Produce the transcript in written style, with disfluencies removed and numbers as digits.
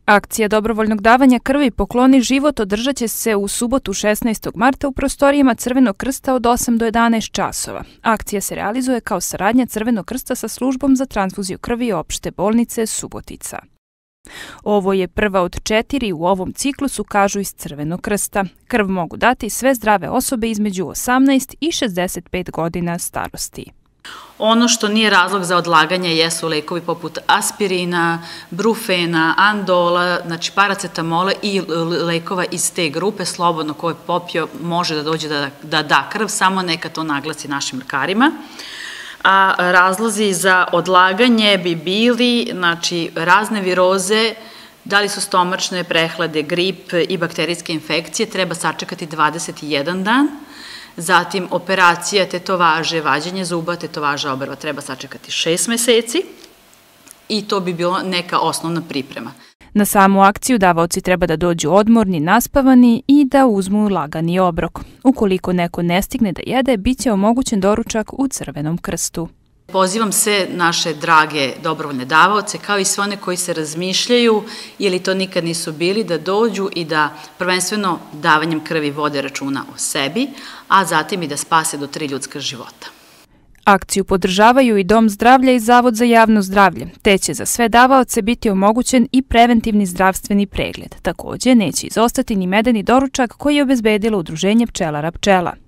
Akcija dobrovoljnog davanja krvi Pokloni život održat će se u subotu 16. marta u prostorijama Crvenog krsta od 8 do 11 časova. Akcija se realizuje kao saradnja Crvenog krsta sa službom za transfuziju krvi opšte bolnice Subotica. Ovo je prva od 4 u ovom ciklusu, kažu iz Crvenog krsta. Krv mogu dati sve zdrave osobe između 18 i 65 godina starosti. Ono što nije razlog za odlaganje jesu lekovi poput aspirina, brufena, andola, znači paracetamola i lekova iz te grupe. Slobodno ko je popio može da dođe da da krv, samo neka to naglasi našim lekarima. A razlozi za odlaganje bi bili razne viroze, da li su stomačne, prehlade, grip i bakterijske infekcije, treba sačekati 21 dan. Zatim operacija, tetovaže, vađenje zuba, tetovaža obrva treba sačekati 6 meseci i to bi bilo neka osnovna priprema. Na samu akciju davaoci treba da dođu odmorni, naspavani i da uzmu lagani obrok. Ukoliko neko ne stigne da jede, bit će omogućen doručak u Crvenom krstu. Pozivam sve naše drage dobrovoljne davaoce, kao i sve one koji se razmišljaju ili to nikad nisu bili, da dođu i da prvenstveno davanjem krvi vode računa o sebi, a zatim i da spase do 3 ljudska života. Akciju podržavaju i Dom zdravlja i Zavod za javno zdravlje, te će za sve davaoce biti omogućen i preventivni zdravstveni pregled. Takođe, neće izostati ni medeni doručak koji je obezbedilo Udruženje pčelara Pčela.